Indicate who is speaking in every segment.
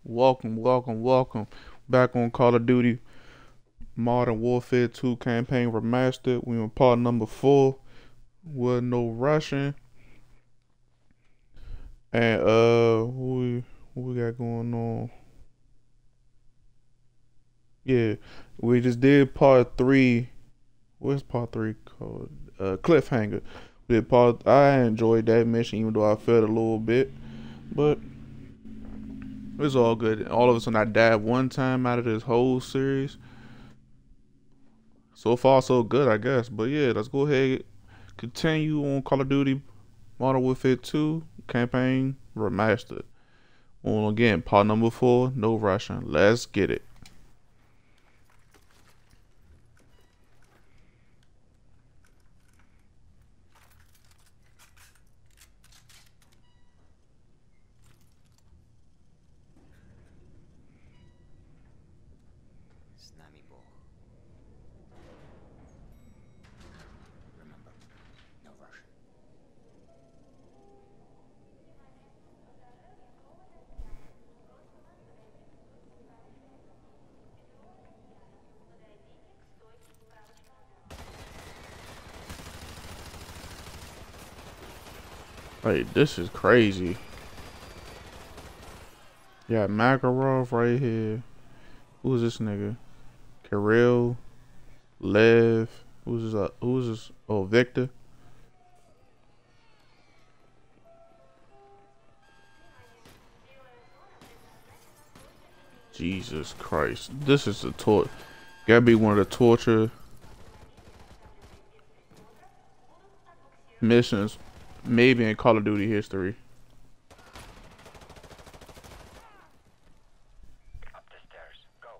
Speaker 1: Welcome. Back on Call of Duty Modern Warfare 2 campaign remastered. We on part number 4 with no rushing. And what we got going on? Yeah, we just did part 3. What's part 3 called? Cliffhanger. We did part. I enjoyed that mission, even though I failed a little bit, but it's all good. All of a sudden, I died one time out of this whole series. So far, so good, I guess. But yeah, let's go ahead continue on Call of Duty Modern Warfare 2 campaign remastered. On again, part number 4, no rushing. Let's get it.
Speaker 2: С нами Бог. Remember, no Russian.
Speaker 1: Like, this is crazy. Yeah, Makarov right here. Who's this nigga? Kirill, Lev. Who's this? Oh, Victor. Jesus Christ. This is the gotta be one of the torture missions, maybe in Call of Duty history.
Speaker 2: Up the stairs. Go.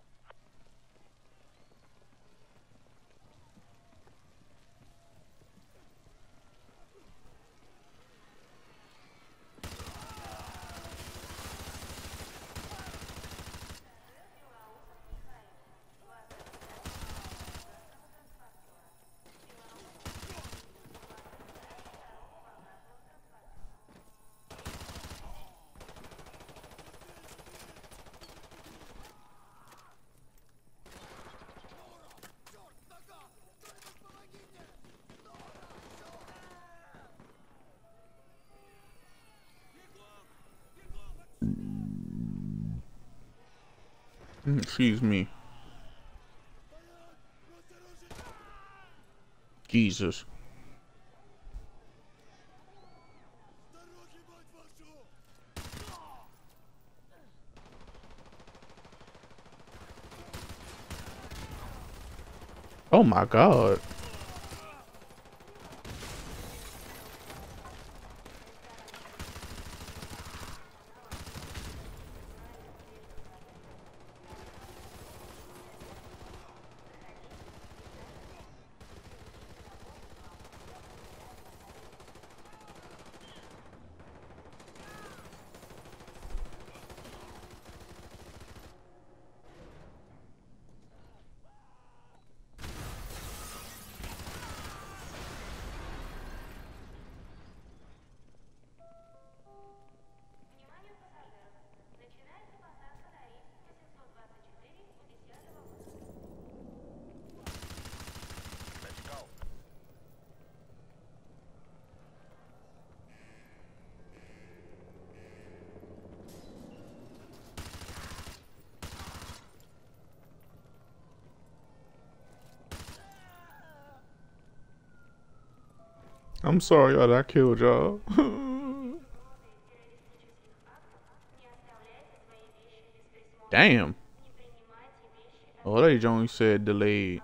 Speaker 1: Excuse me. Jesus. Oh my God.
Speaker 2: Let's go.
Speaker 1: I'm sorry, y'all, that I killed y'all. Damn. Oh, they Jones said delayed.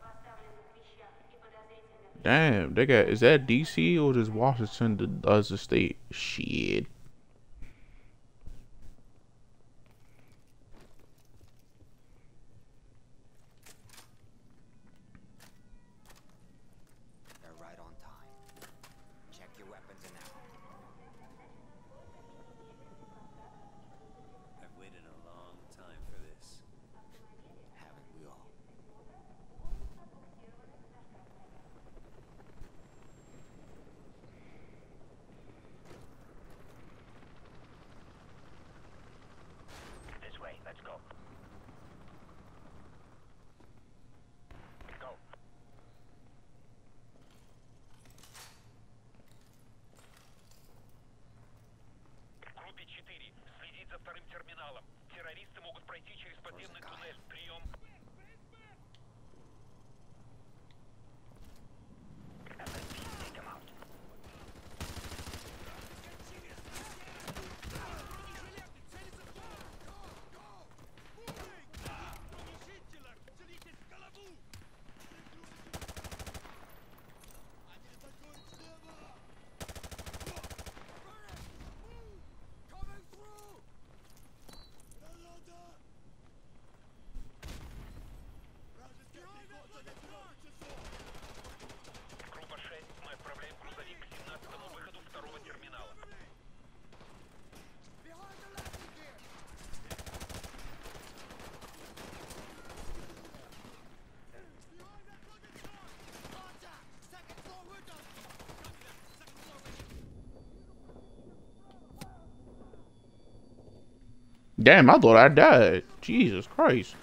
Speaker 1: Damn, they got, is that DC or just Washington that does the state? Shit.
Speaker 2: They're right on time. Check your weapons and ammo.
Speaker 3: I've waited a long time for this.
Speaker 2: Haven't we all?
Speaker 4: терминалом. Террористы могут пройти через подземный туннель. Прием. Группа 6, мы отправляем грузовик к 17-му выходу второго терминала.
Speaker 1: Damn, I thought I died. Jesus Christ.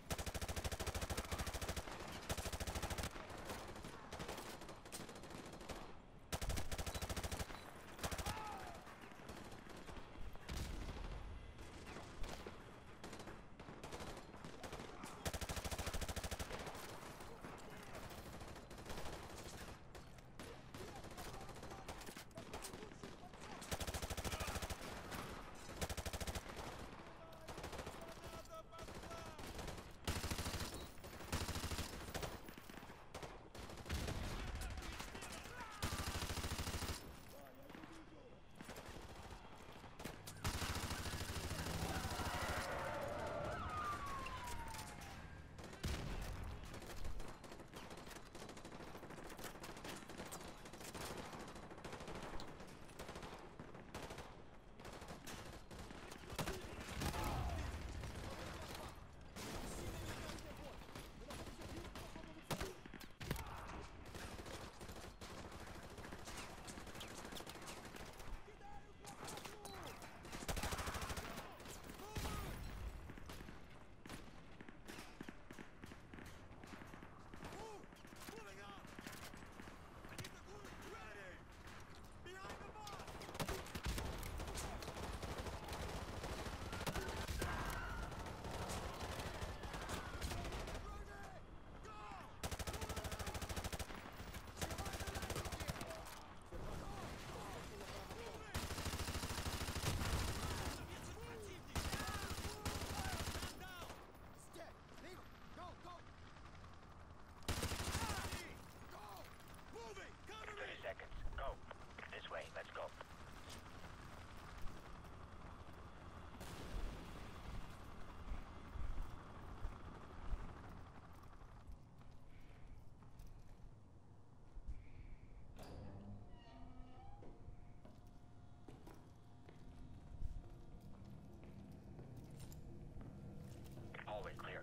Speaker 4: Hallway clear.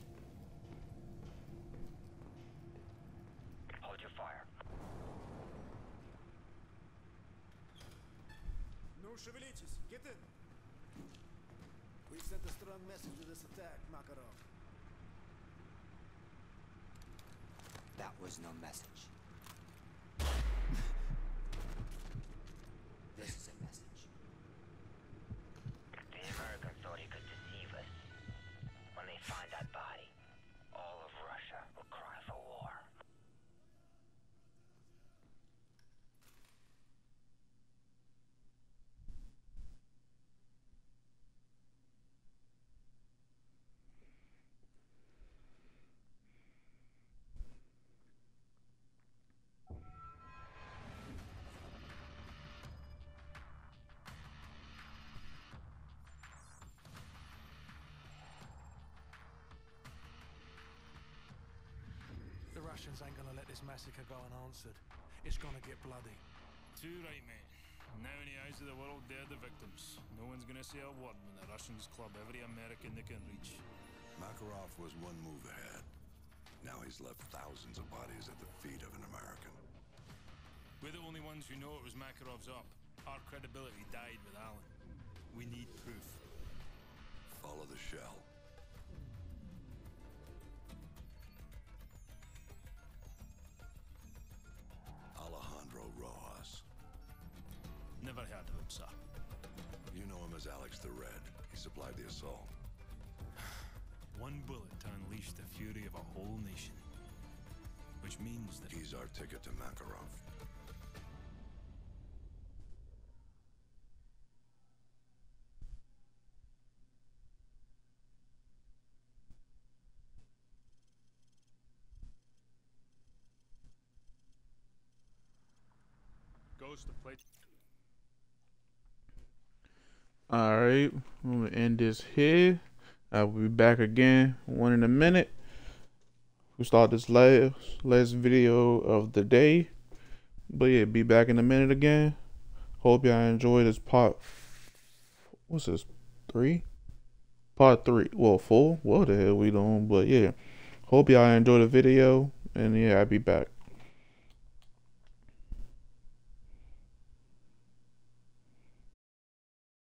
Speaker 4: Hold your fire.
Speaker 5: No, шевелитесь. Get in. We sent a strong message to this attack, Makarov.
Speaker 2: That was no message. This is a message.
Speaker 4: The Americans thought he could deceive us. When they find that body, all of Russia will cry for war.
Speaker 5: The Russians ain't gonna let this massacre go unanswered. It's gonna get bloody.
Speaker 6: Too right, mate. Now in the eyes of the world, they're the victims. No one's gonna say a word when the Russians club every American they can reach.
Speaker 7: Makarov was one move ahead. Now he's left thousands of bodies at the feet of an American.
Speaker 6: We're the only ones who know it was Makarov's up. Our credibility died with Allen. We need proof.
Speaker 7: Follow the shell. Alejandro Rojas.
Speaker 6: Never heard of him, sir.
Speaker 7: You know him as Alex the Red. He supplied the us all.
Speaker 6: One bullet to unleash the fury of a whole nation. Which means that
Speaker 7: He's our ticket to Makarov.
Speaker 6: goes to play.
Speaker 1: Alright, I'm gonna end this here. I will be back again in a minute. We start this last video of the day. But yeah, be back in a minute again. Hope y'all enjoy this part. What's this? 3? Part 3. Well, 4. What the hell we doing? But yeah. Hope y'all enjoy the video. And yeah, I'll be back.